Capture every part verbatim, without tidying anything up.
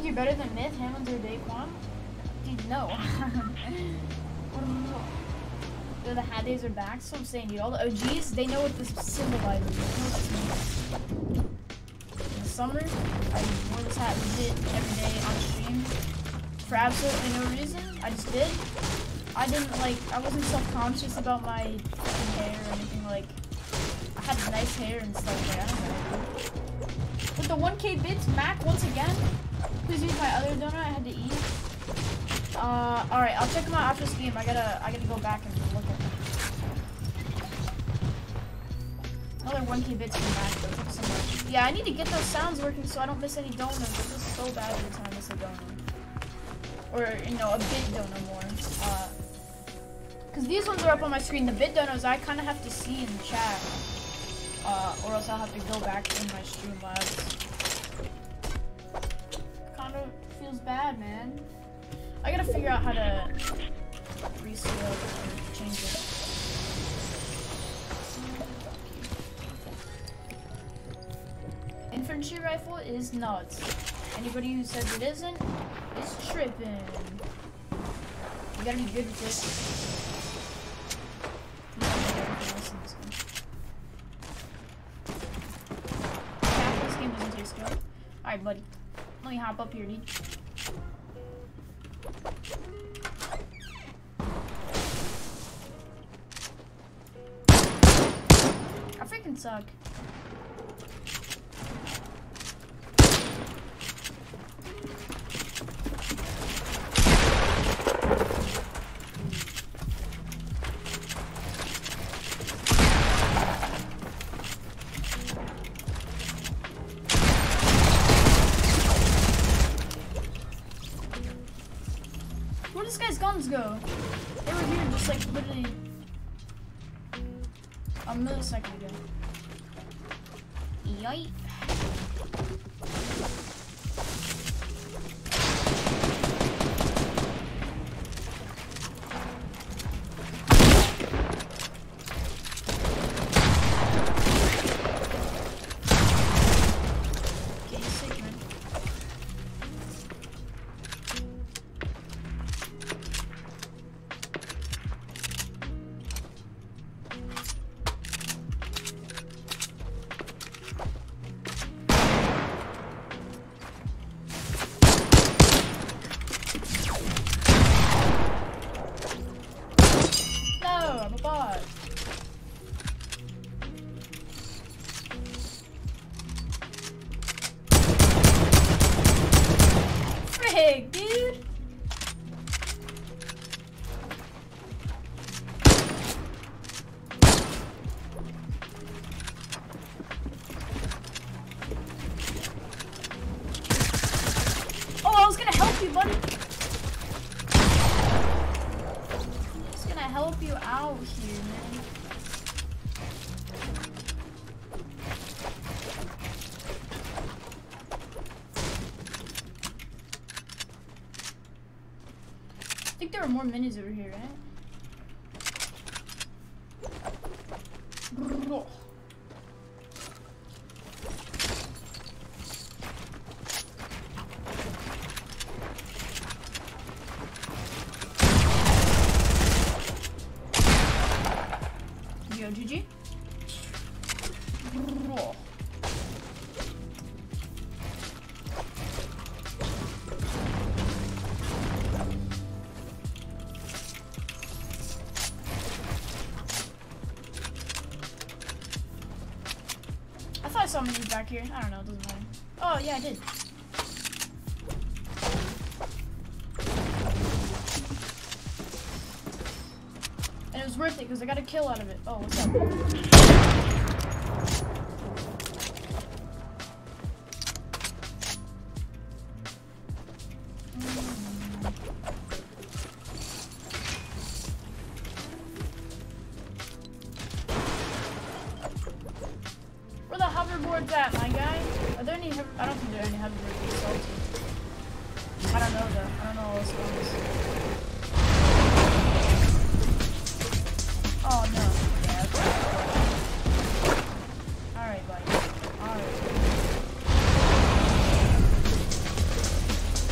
you're better than Myth, Hammonds, or Daquan? Dude, no. Dude, the hat days are back, so I'm saying, dude, all the O Gs, they know what this symbolizes. They know what this means. In the summer, I wore this hat legit every day on stream for absolutely no reason. I just did. I didn't, like, I wasn't self-conscious about my hair or anything, like, I had nice hair and stuff, like, I don't know. With the one K bits, Mac, once again, please use my other donut I had to eat. Uh, alright, I'll check them out after this game. I gotta, I gotta go back and look at them. Another one K bits from Mac, though. Thanks so much. Yeah, I need to get those sounds working so I don't miss any donuts. I feel so bad every time I miss a donut. Or, you know, a bit donut more. Uh, Because these ones are up on my screen. The bit donos I kind of have to see in the chat. Uh, or else I'll have to go back in my Streamlabs. Kind of feels bad, man. I gotta figure out how to rescale or change it. Infantry rifle is nuts. Anybody who says it isn't is tripping. You gotta be good with this. This game doesn't taste good. Alright, buddy. Let me hop up here, dude. I freaking suck. Where'd this guy's guns go? They were here just like literally a millisecond ago. Yikes. Dude. Oh, I was gonna help you, buddy. I was gonna help you out here, man. I think there are more minis over here, right? Yo, G G. I saw minis back here. I don't know, it doesn't matter. Oh, yeah, I did. And it was worth it because I got a kill out of it. Oh, what's up? Hoverboards at, my guy? Are there any? I don't think there are any hoverboards salty. I don't know though. I don't know all those ones. Oh no. Yeah. Okay. All right, buddy. All right.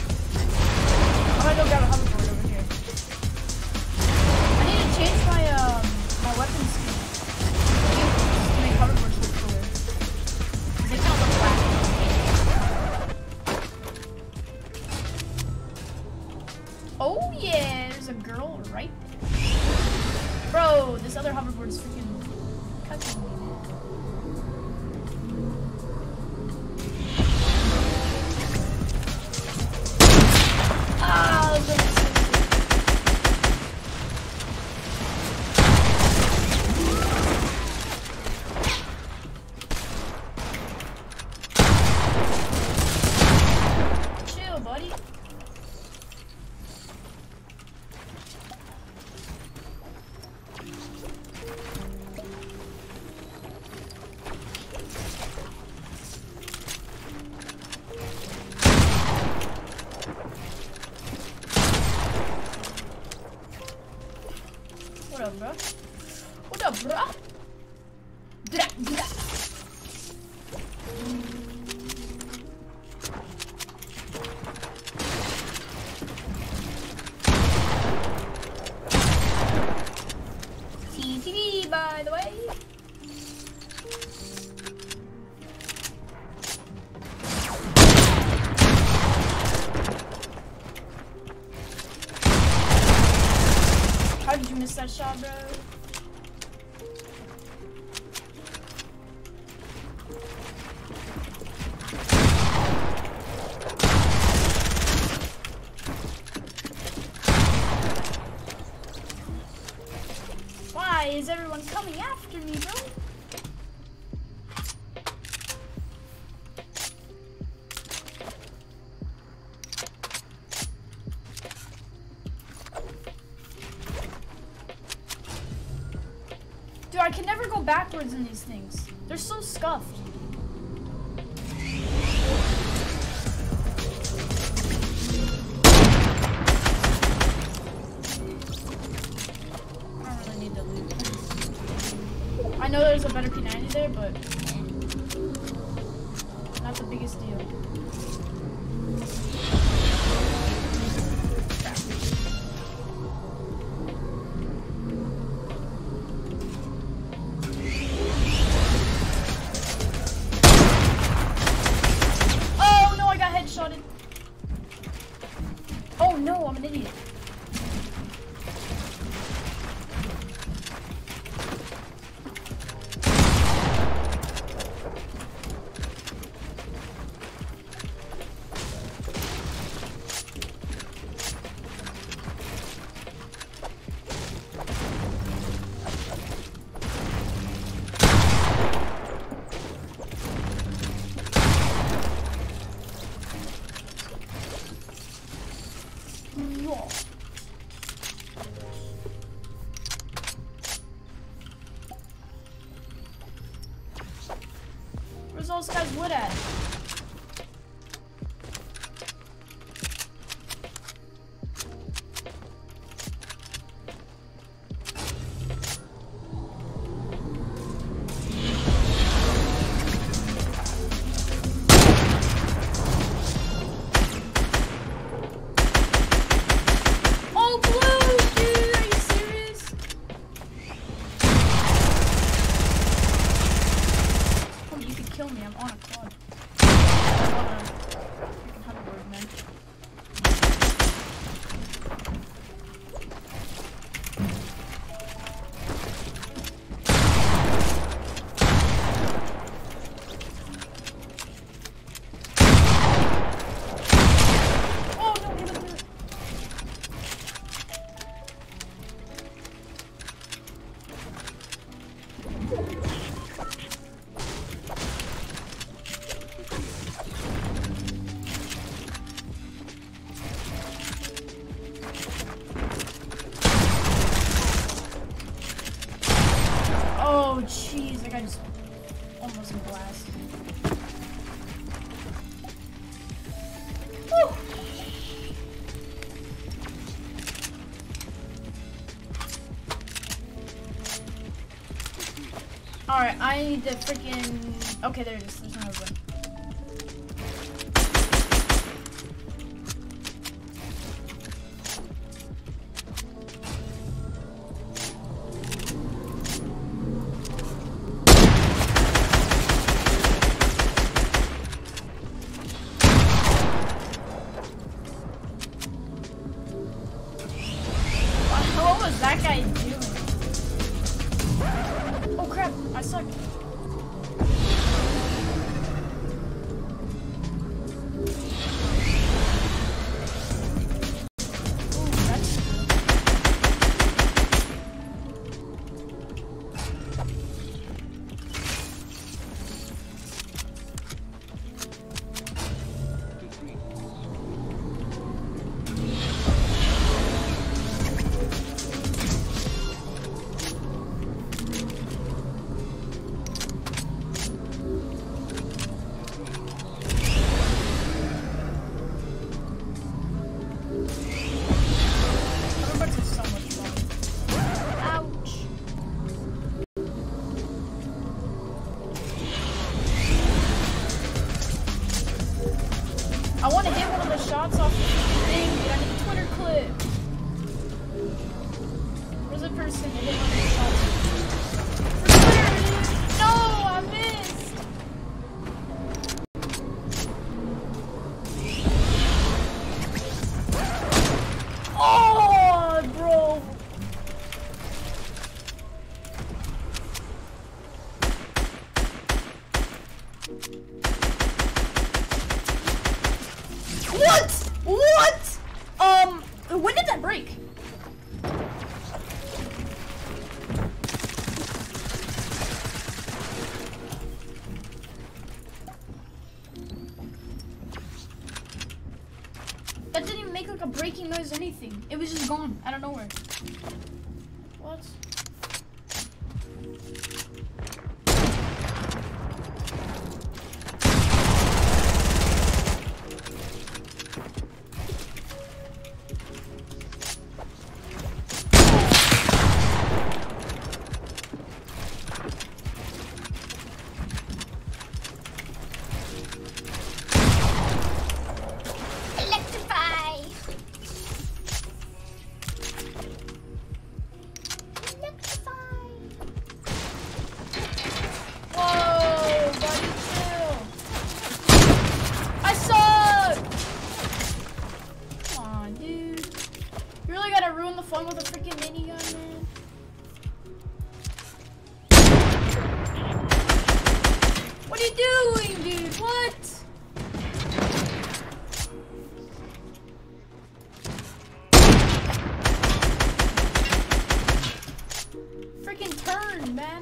yeah, there's a girl right there. Bro, this other hoverboard is freaking cucking me, man. Ah, chill, buddy. What up, bro? What up, bro? Bra, bra. T T V, by the way. How did you miss that shot, bro? Why is everyone coming after me, bro? Dude, I can never go backwards in these things. They're so scuffed. I don't really need to loot. I know there's a better P ninety there, but not the biggest deal. Oh no, I'm an idiot. Where's all this guy's wood at? Oh, blue, dude, are you serious? Oh, you could kill me. I'm on a quad. I'm on a freaking hoverboard, man. Oh no, hit him, hit him. Oh, jeez, that guy just almost in blast. Woo. Alright, I need to freaking... Okay, there it is. There's another one. that guy doing? Oh crap, I suck. I want to hit one of the shots off the thing, dude. I need a Twitter clip. Where's the person that hit one of the shots? For Twitter, dude. No, I missed. Oh, bro. What? What? Um, when did that break? That didn't even make like a breaking noise or anything. It was just gone out of nowhere. What? Ruin the fun with a freaking minigun, man. What are you doing, dude? What? Freaking turn, man.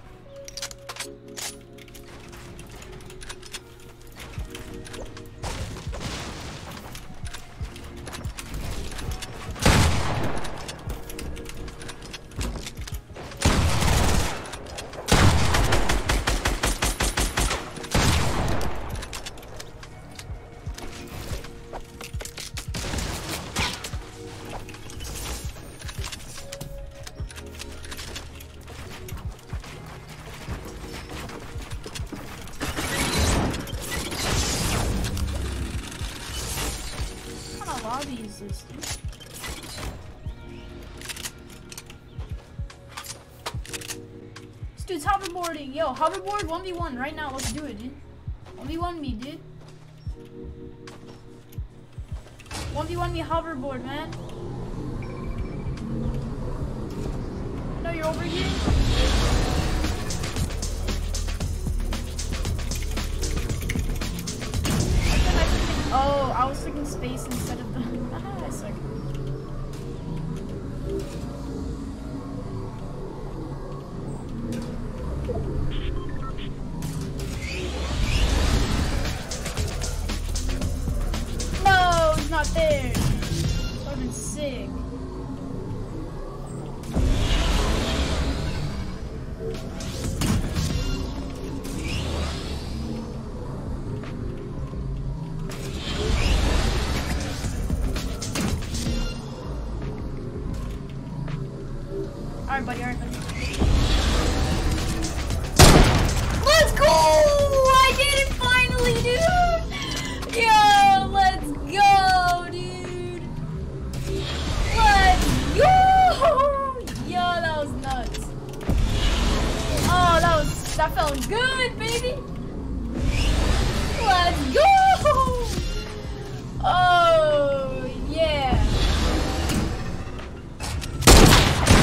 Lobby is this, dude? This dude's hoverboarding. Yo, hoverboard one v one right now. Let's do it, dude. one v one me, dude. one v one me hoverboard, man. I know you're over here. Oh, I was thinking space instead of the. Ah, I suck. No, he's not there. That would have been sick. Alright, buddy, alright, buddy. Let's go! I did it finally, dude! Yo, let's go, dude! Let's go! Yo, that was nuts. Oh, that was, that felt good, baby! Let's go! Oh, yeah.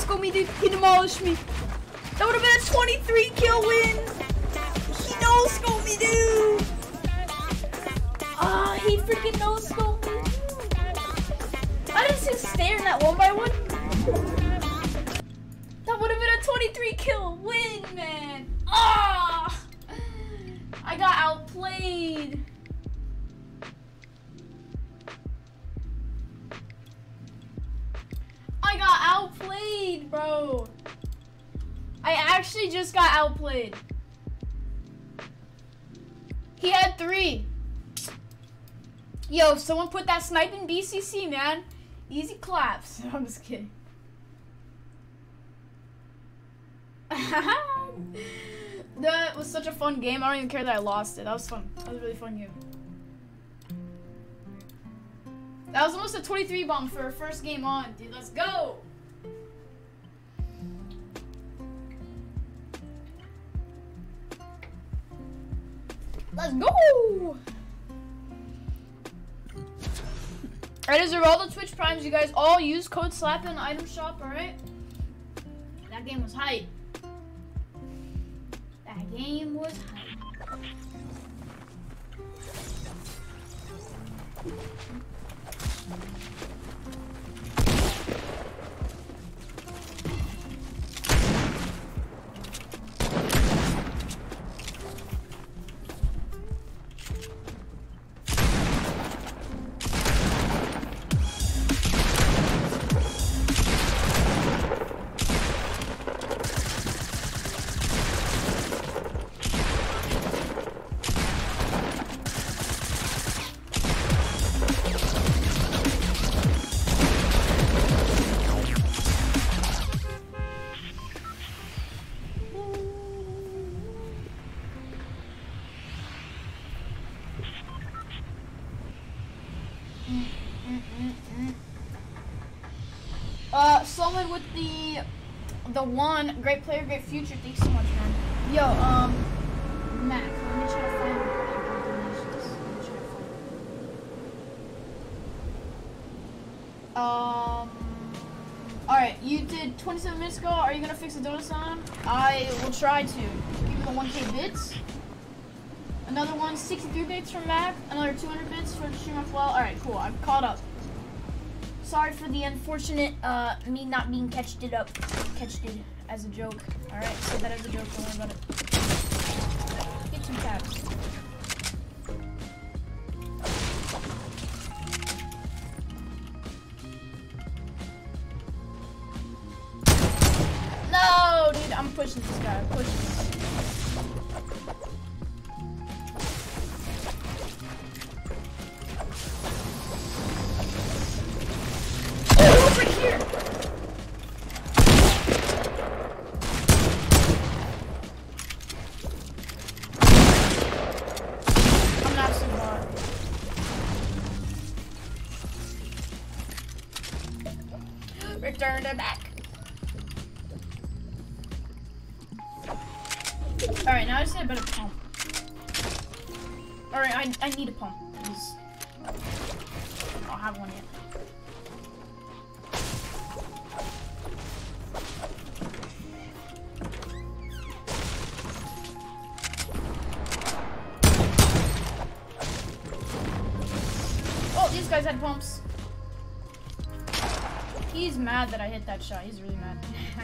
no-scoped me, dude. He demolished me. That would have been a twenty-three kill win. He no-scoped me, dude. Ah, he freaking no-scoped me. I didn't just staring at one by one. That would have been a twenty-three kill win, man. Ah, I got outplayed. I got outplayed, bro. I actually just got outplayed. He had three. Yo, someone put that snipe in B C C, man. Easy claps. No, I'm just kidding. That was such a fun game. I don't even care that I lost it. That was fun. That was a really fun game. That was almost a twenty-three bomb for our first game on, dude. Let's go. Let's go. I deserve all the Twitch Primes. You guys all use code SLAP in the item shop, alright? That game was hype. That game was hype. Uh, someone with the the one great player, great future. Thanks so much, man. Yo, um, Mac, let me try to find donations. Let me try to find. Um, all right, you did twenty-seven minutes ago. Are you gonna fix the donut sound? I will try to. Give me the one K bits. Another one, sixty-three bits from Mac. Another two hundred bits for Stream as well. All right, cool. I'm caught up. Sorry for the unfortunate, uh, me not being catched it up. Catched it as a joke. Alright, say that as a joke, don't worry about it. Get some tabs. No, dude, I'm pushing this guy. I'm pushing this. Return to back. Alright, now I just need a better pump. Alright, I, I need a pump. Please. I don't have one yet. Oh, these guys had pumps. He's mad that I hit that shot. He's really mad.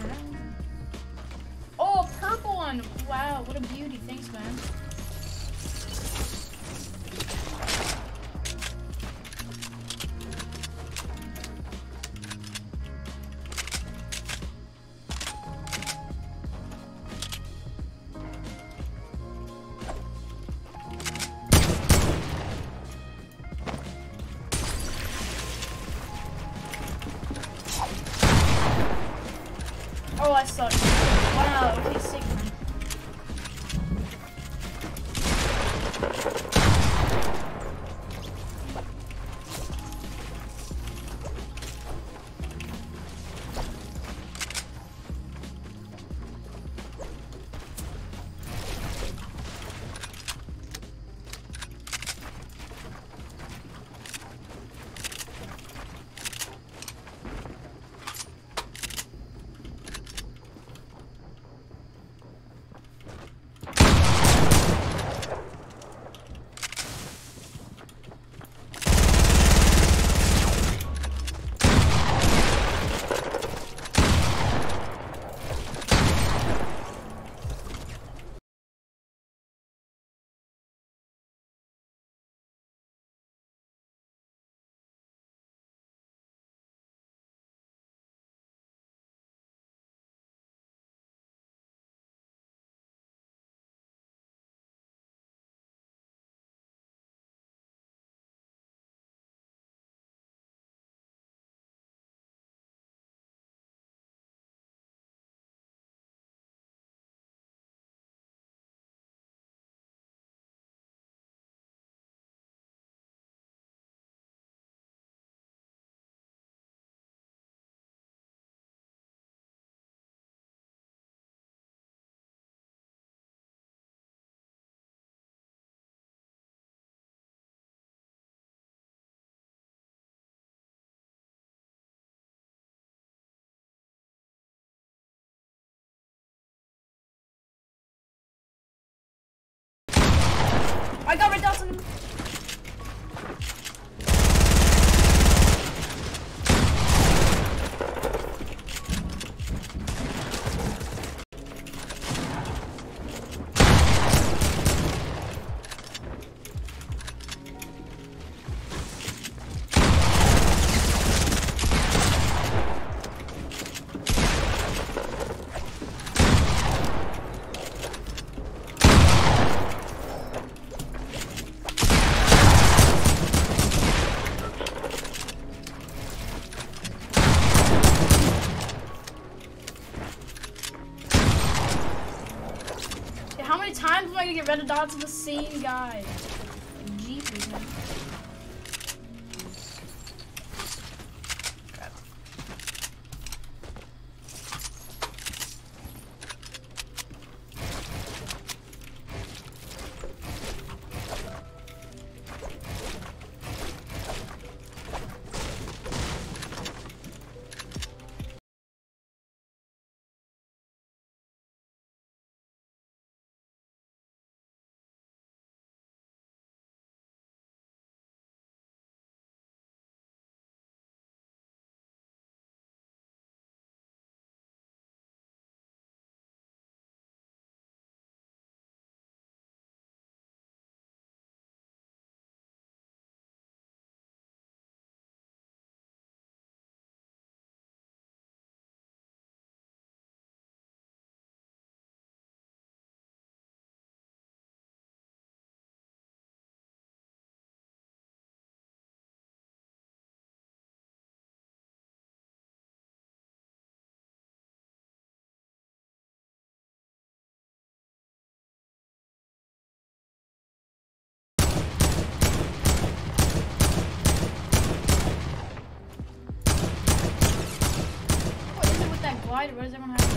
Oh, purple one. Wow, what a beauty. Thanks, man. Oh, I suck. Wow, okay, sick, man. I got red dots on him. How many times am I gonna get red dots of the same guy? Like, jeepers, man. Crap. Why, what does everyone have?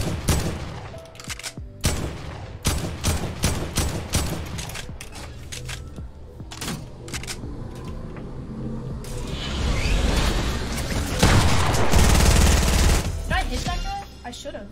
Did I hit that guy? I should have.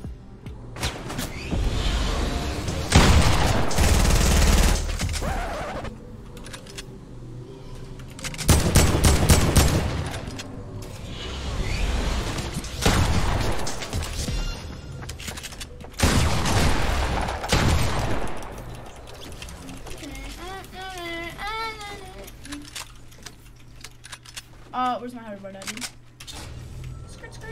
Uh, where's my hoverboard at, dude? Skirt, skirt.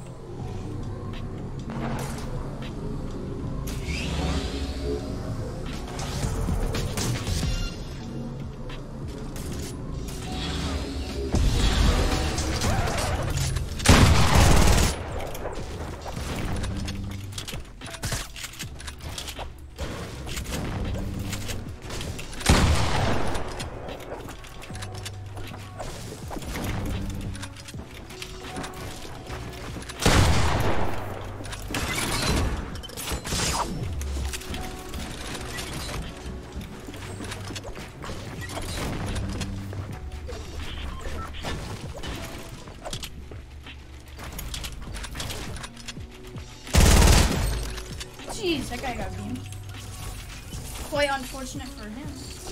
Jeez, that guy got beamed. Quite unfortunate for him.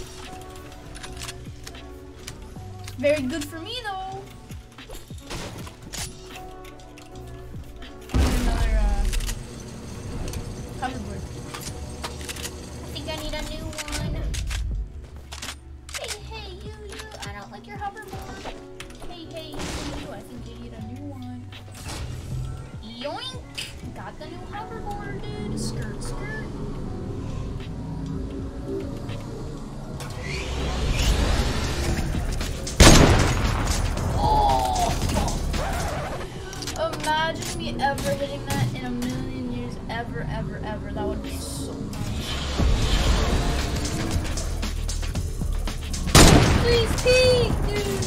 Very good for me, though. Another uh, hoverboard. I think I need a new one. Hey, hey, you, you. I don't like your hoverboard. Hey, hey, you, you. I think you need a new one. Yoink! Got the new hoverboard, dude. Skirt, skirt. Oh! Imagine me ever hitting that in a million years. Ever, ever, ever. That would be so nice. Please peek, dude.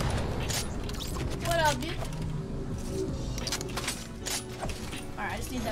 Alright, I just need that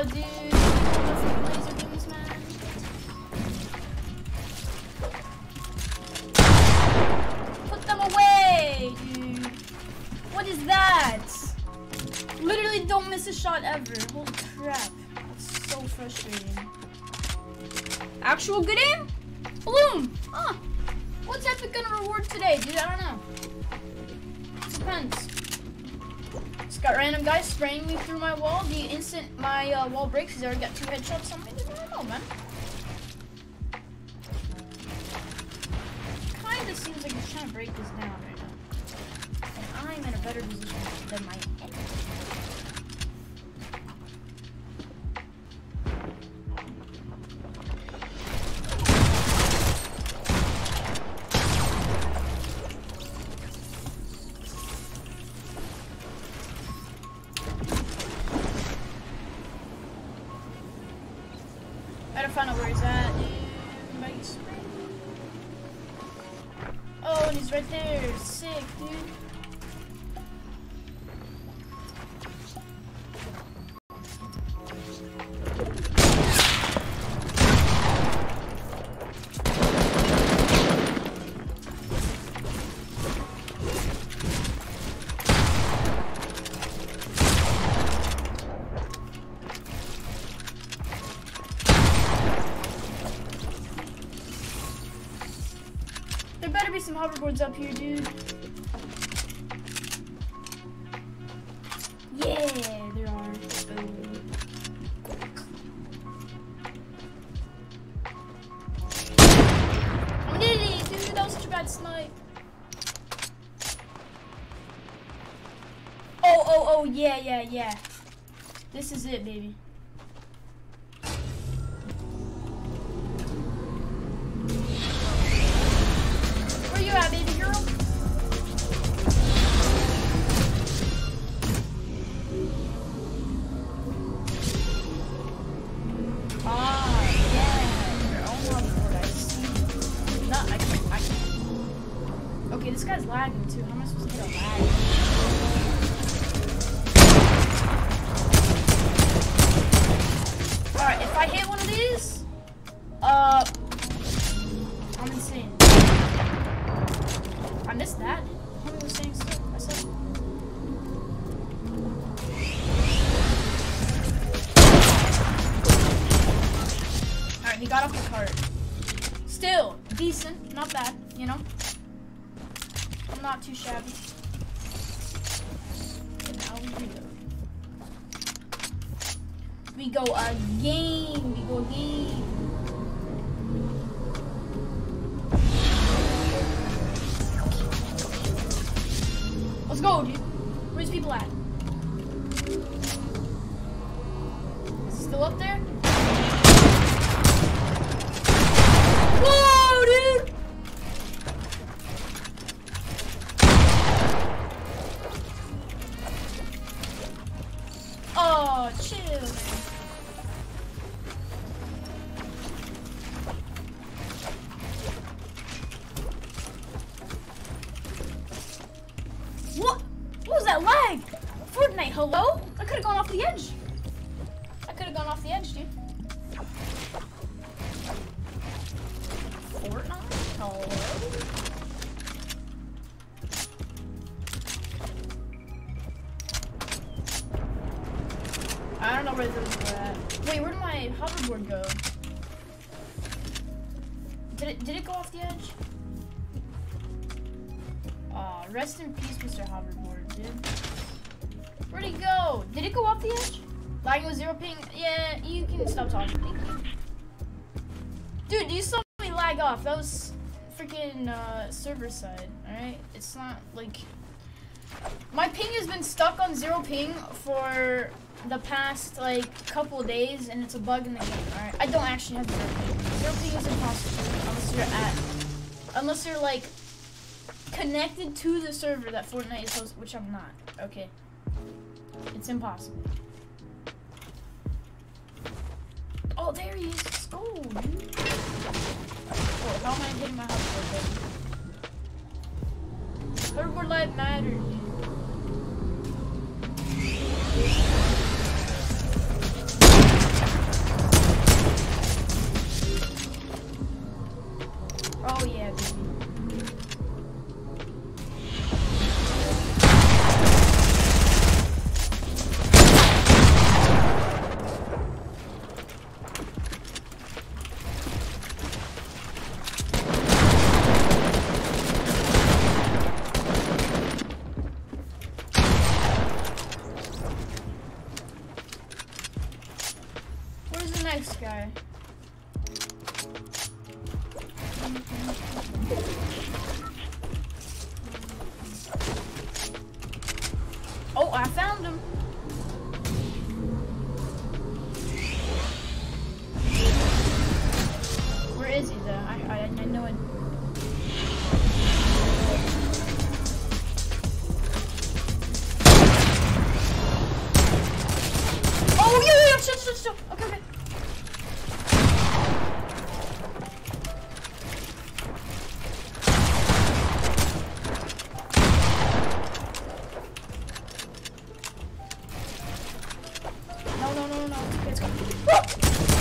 dude. The laser beams, man. Put them away, dude. What is that? Literally don't miss a shot ever. Holy crap. That's so frustrating. Actual good aim? Bloom! Huh. What's Epic gonna reward today, dude? I don't know. Depends. Just got random guys spraying me through my wall. The instant my uh, wall breaks, he's already got two headshots on me. I don't know, man. Kinda seems like he's trying to break this down right now. And I'm in a better position than my enemy. Gotta find out where he's at. Oh, and he's right there. Sick, dude. There better be some hoverboards up here, dude. Yeah, there are. I'm an idiot, dude. That was such a bad snipe. Oh, oh, oh, yeah, yeah, yeah. This is it, baby. Where you at, baby girl? Ah, yeah. Your own hoverboard, I see. No, I can't, I can't. Okay, this guy's lagging too. How am I supposed to get a lag? Alright, if I hit one of these, uh, I'm insane. I missed that. Homie was saying so. I said. Alright, he got off the cart. Still, decent. Not bad, you know? I'm not too shabby. And now we reload. We go again. We go again. Let's go, dude. Where's people at? Is it still up there? Whoa, dude! Oh, chill, man. What? What was that lag? Fortnite, hello? I could have gone off the edge. I could have gone off the edge, dude. Fortnite? Hello? I don't know where those are at. Wait, where did my hoverboard go? Did it did it go off the edge? Aw, uh, rest in peace, Mister Hoverboard, dude. Where'd he go? Did it go off the edge? Lagging with zero ping? Yeah, you can stop talking. Thank you. Dude, you saw me lag off. That was freaking uh, server side, alright? It's not like... My ping has been stuck on zero ping for the past, like, couple days, and it's a bug in the game, alright? I don't actually have zero ping. Zero ping is impossible unless you're at... Unless you're, like, connected to the server that Fortnite is hosting, which I'm not, okay? It's impossible. Oh, there he is. Let's go, dude. Oh, how am I hitting my hoverboard, baby? Hoverboard life matters, dude. I found him. Where is he though? I I, I know it. Oh yeah yeah yeah! Shit shit shit! Okay okay. No, no, no, no, no. It's okay. Let's go.